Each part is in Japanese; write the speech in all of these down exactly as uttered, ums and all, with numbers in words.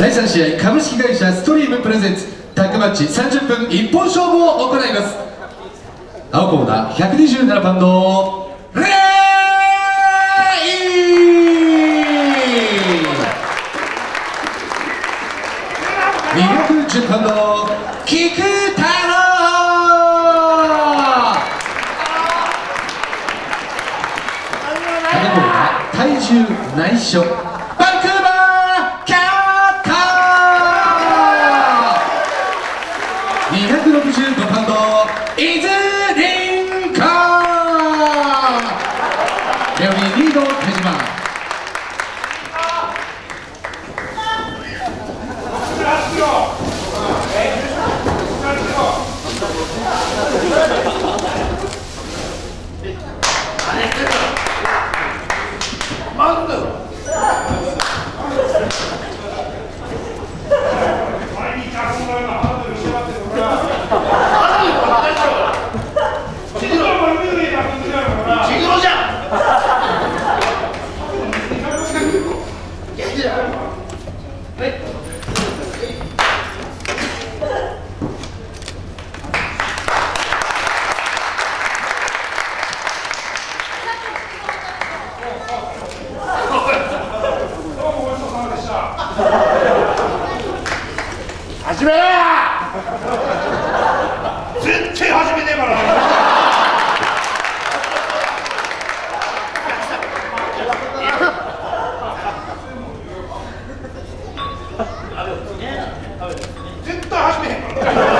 だいさん試合株式会社ストリームプレゼンツタッグマッチさんじゅっぷん一本勝負を行います。青コーナーひゃくにじゅうななパウンドレイにひゃくじゅうパウンド菊太郎赤コーナー体重内緒バンクーバーキャットにひゃくろくじゅうごパウンドイズリンコレオリーリード手島始めろ絶対始めねえから絶対始めへんから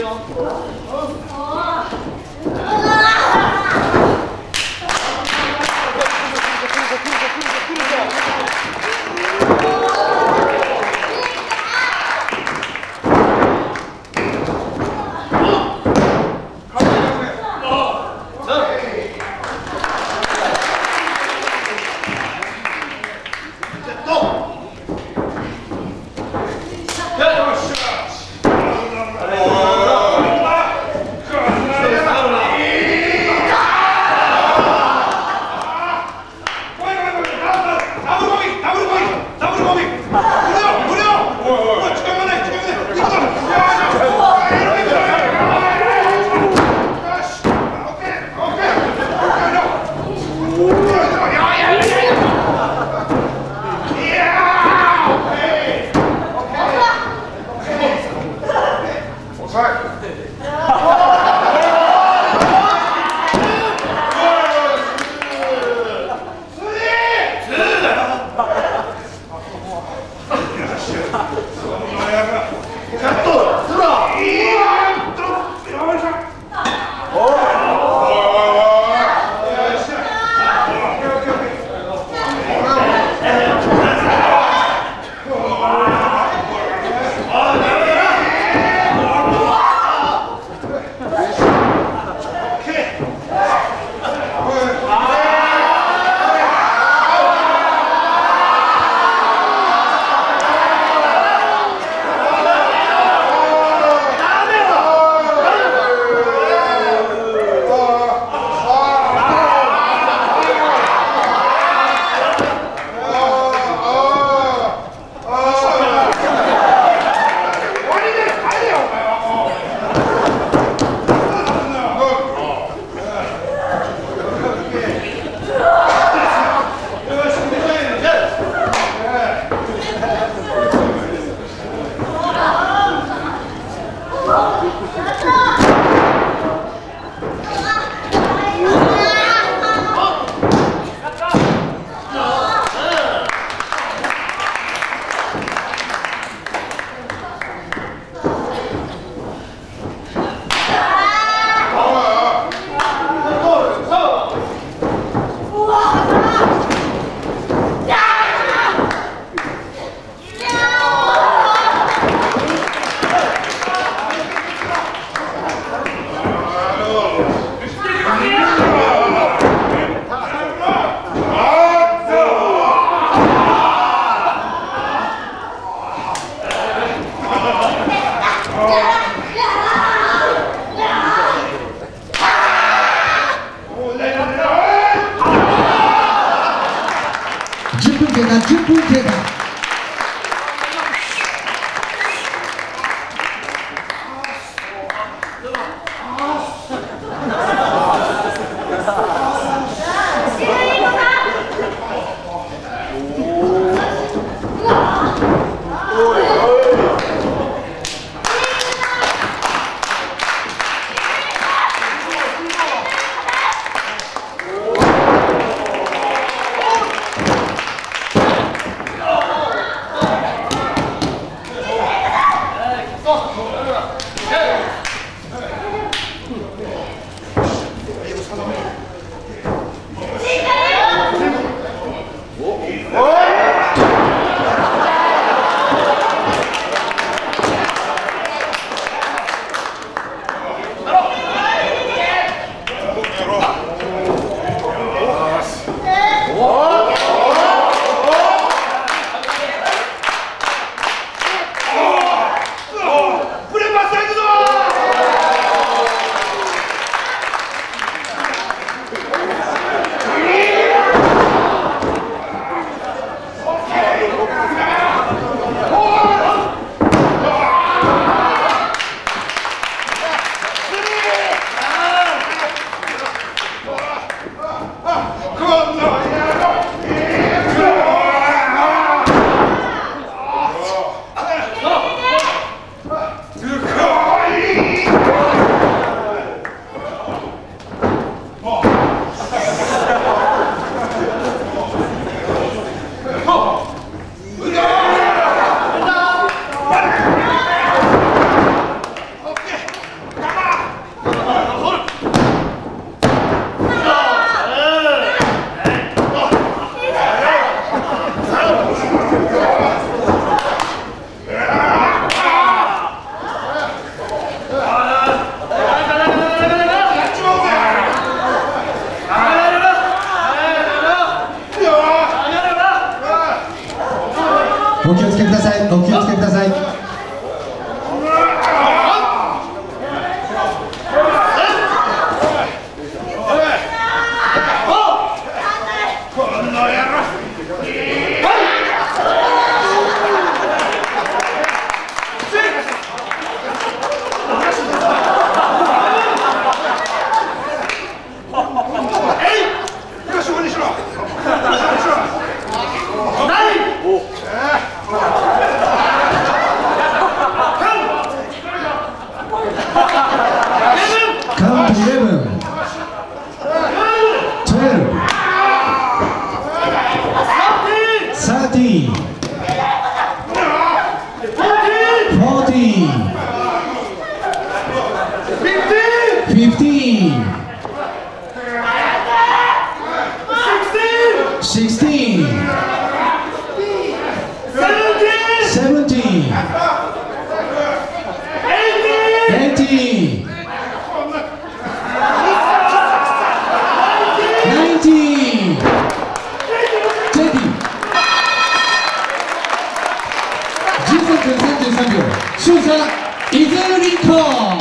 こ勝者伊豆リンコ。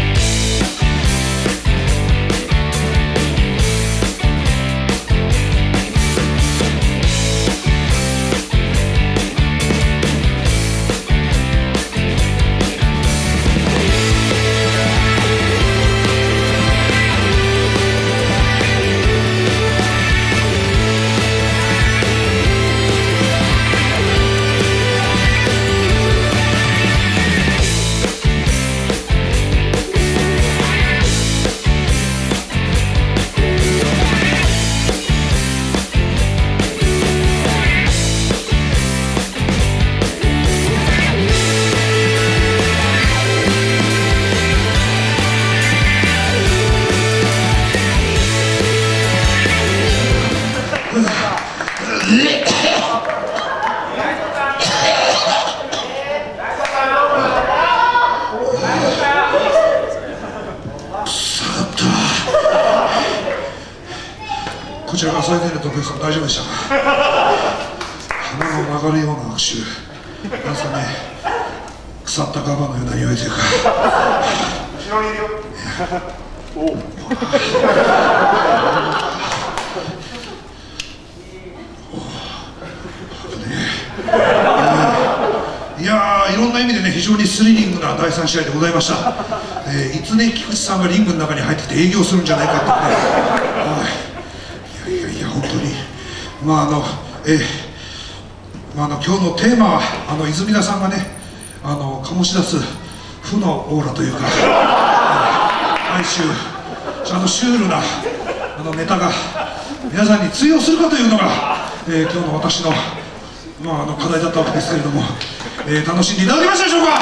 こちらが最低の時計さん大丈夫でしたか。鼻が曲がるような握手、なんすかね、腐ったカバのような匂いというか。 後ろにいるよ。おお。 いやー、いろんな意味でね、非常にスリリングなだいさん試合でございました。えー、いつね、菊池さんがリングの中に入ってきて営業するんじゃないかってね。はい、いやいやいや、本当に。まあ、あの、えー、まあ、あの、今日のテーマは、あの、泉田さんがね、あの、醸し出す負のオーラというか、えー、毎週、ちゃんとシュールな、あの、ネタが、皆さんに通用するかというのが、えー、今日の私の、まあ、あの課題だったわけですけれども、えー、楽しんでいただけましたでしょうか。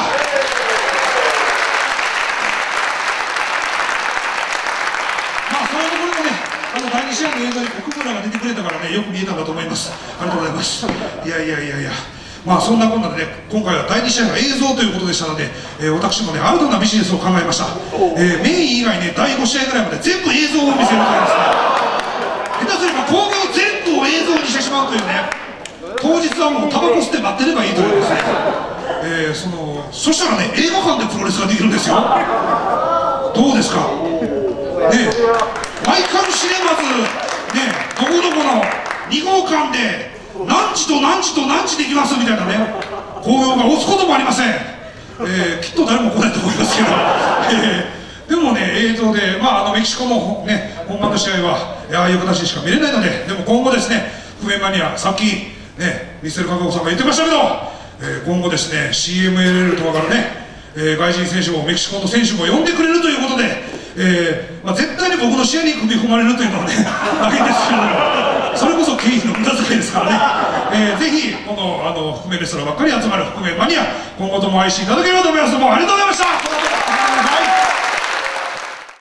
まあそういうところもね、あのだいに試合の映像に奥村が出てくれたからね、よく見えたんだと思います。ありがとうございます。いやいやいやいや、まあそんなこんなでね、今回はだいに試合の映像ということでしたので、えー、私もね、新たなビジネスを考えました。えー、メイン以外ね、だいご試合ぐらいまで全部映像を見せるというですね、下手すれば興行全部を映像にしてしまうというね。当日はもうタバコ吸って待ってればいいというですね、えー、そのそしたらね、映画館でプロレスができるんですよ。どうですかね。マイカルシネマズね、どこどこのに号館で何時と何時と何時できますみたいなね、興行が押すこともありません。えー、きっと誰も来ないと思いますけど、えー、でもね、映像で、まあ、あのメキシコの、ね、本番の試合はああいう形でしか見れないので、でも今後ですね、覆面マニア、さっきね、ミステル加藤さんが言ってましたけど、えー、今後ですね、シーエムエルエル とかからね、えー、外人選手もメキシコの選手も呼んでくれるということで、えーまあ、絶対に僕の試合に組み込まれるというのはね、ないんですけど、それこそ経費の無駄遣いですからね、えー、ぜひ、この、あの覆面レスラーばっかり集まる覆面マニア、今後とも愛していただければと思います。どうもありがとうございました。